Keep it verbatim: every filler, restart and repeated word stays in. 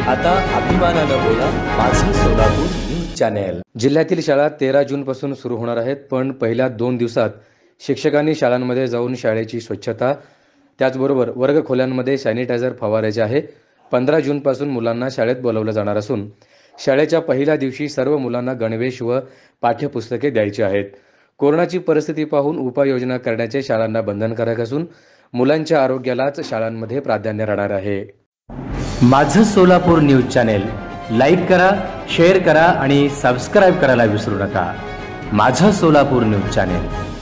आता अभिमानानं बोला, माझं सोलापूर न्यूज चॅनेल। जिल्ह्यातील शाळा तेरा जून पासून सुरू होणार आहेत, पण पहिल्या दोन दिवसात शिक्षकांनी शाळांमध्ये जाऊन शाळेची स्वच्छता, त्याचबरोबर वर्गखोल्यांमध्ये सॅनिटायझर फवारायचे आहे। पंधरा जून पासून मुलांना शाळेत बोलावलं जाणार असून शाळेच्या पहिल्या दिवशी सर्व मुलांना गणवेश व पाठ्यपुस्तके द्यायची आहेत। कोरोनाची परिस्थिती पाहून उपाययोजना करण्याचे शाळांना बंधनकारक असून मुलांच्या आरोग्यालाच शाळांमध्ये प्राधान्य राहणार आहे। माझं सोलापूर न्यूज चॅनेल लाईक करा, शेअर करा आणि सबस्क्राइब करायला विसरू नका। माझं सोलापूर न्यूज चॅनेल।